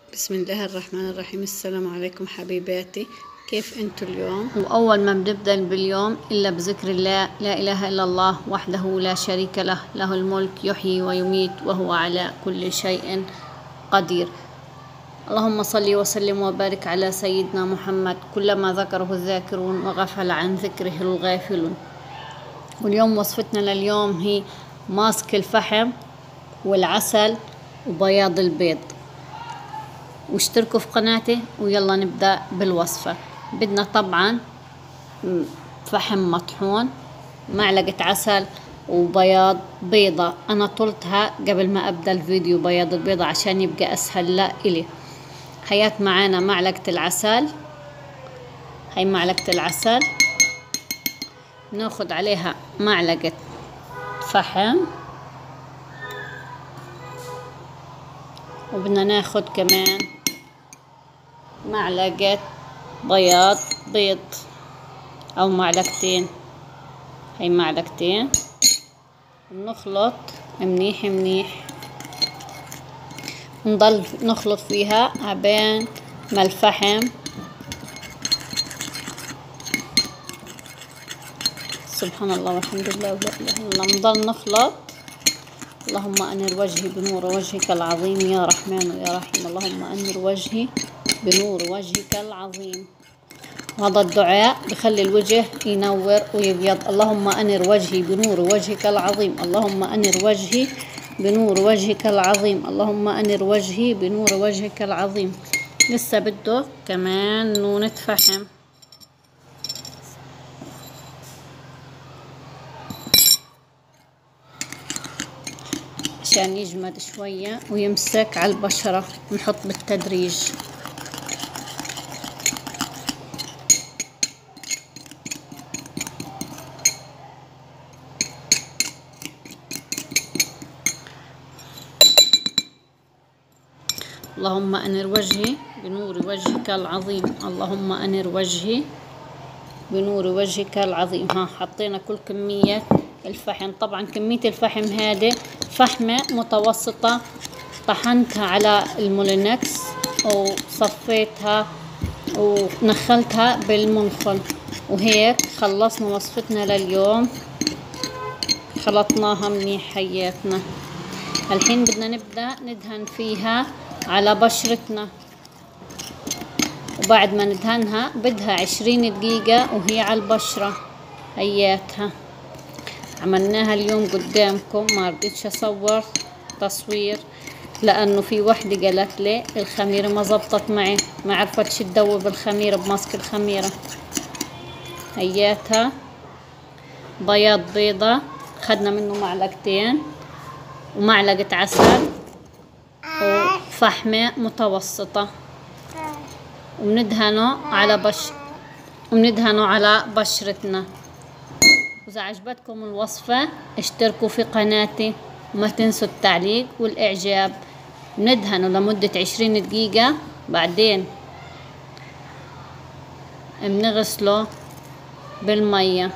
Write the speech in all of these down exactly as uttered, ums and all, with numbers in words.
بسم الله الرحمن الرحيم. السلام عليكم حبيباتي، كيف انتوا اليوم؟ وأول ما بنبدأ باليوم إلا بذكر الله، لا إله إلا الله وحده لا شريك له، له الملك يحيي ويميت وهو على كل شيء قدير. اللهم صل وسلم وبارك على سيدنا محمد، كلما ذكره الذاكرون وغفل عن ذكره الغافلون. واليوم وصفتنا لليوم هي ماسك الفحم والعسل وبياض البيض. واشتركوا في قناتي ويلا نبدأ بالوصفة. بدنا طبعا فحم مطحون، معلقة عسل، وبياض بيضة. أنا طلتها قبل ما أبدأ الفيديو بياض البيضة عشان يبقى أسهل لا إلي. هيات معانا معلقة العسل، هاي معلقة العسل، ناخد عليها معلقة فحم، وبدنا ناخد كمان معلقة بياض بيض أو معلقتين، هاي معلقتين. بنخلط منيح منيح، نضل نخلط فيها عبين ما الفحم سبحان الله والحمد لله ولا إله إلا الله. نضل نخلط. اللهم أنر وجهي بنور وجهك العظيم يا رحمن يا رحيم، اللهم أنر وجهي بنور وجهك العظيم. وهذا الدعاء بخلي الوجه ينور ويبيض. اللهم أنر وجهي بنور وجهك العظيم، اللهم أنر وجهي بنور وجهك العظيم، اللهم أنر وجهي بنور وجهك العظيم. لسه بده كمان نونة فحم. عشان يجمد شوية ويمسك على البشرة نحط بالتدريج. اللهم أنر وجهي بنور وجهك العظيم، اللهم أنر وجهي بنور وجهك العظيم. ها حطينا كل كمية الفحم. طبعا كمية الفحم هذه فحمة متوسطة، طحنتها على المولينكس وصفيتها ونخلتها بالمنخل، وهيك خلصنا وصفتنا لليوم. خلطناها منيح حياتنا. الحين بدنا نبدأ ندهن فيها على بشرتنا، وبعد ما ندهنها بدها عشرين دقيقة وهي على البشرة. هياتها عملناها اليوم قدامكم، ما رضيتش اصور تصوير لانه في وحدة قالت لي الخميرة ما زبطت معي، ما عرفتش تدوب الخميرة بماسك الخميرة. هياتها بياض بيضة خدنا منه معلقتين، ومعلقة عسل، وفحمة متوسطة، وبندهنه على بش وبندهنه على بشرتنا. وإذا عجبتكم الوصفة اشتركوا في قناتي وما تنسوا التعليق والإعجاب. ندهنه لمدة عشرين دقيقة، بعدين بنغسله بالمية.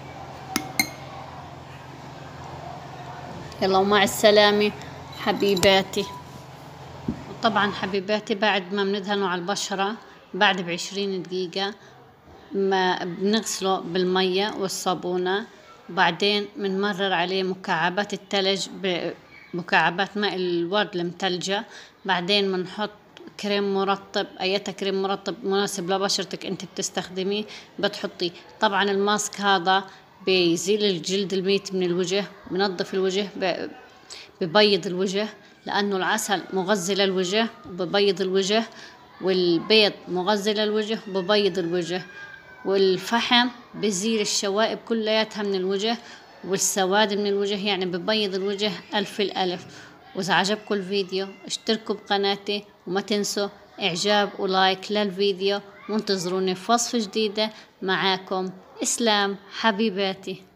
يلا ومع السلامة حبيباتي. وطبعا حبيباتي بعد ما بندهنه على البشرة بعد بعشرين دقيقة ما بنغسله بالمية والصابونة، بعدين بنمرر عليه مكعبات التلج بمكعبات ماء الورد المتلجة. بعدين بنحط كريم مرطب، ايتا كريم مرطب مناسب لبشرتك انت بتستخدميه بتحطيه. طبعا الماسك هذا بيزيل الجلد الميت من الوجه، بنظف الوجه، ببيض الوجه، لانه العسل مغذي للوجه وببيض الوجه، والبيض مغذي للوجه وببيض الوجه، والفحم بزيل الشوائب كلياتها من الوجه والسواد من الوجه، يعني ببيض الوجه ألف الألف. وإذا عجبكم الفيديو اشتركوا بقناتي وما تنسوا إعجاب ولايك للفيديو، وانتظروني في وصفة جديدة معاكم إسلام حبيباتي.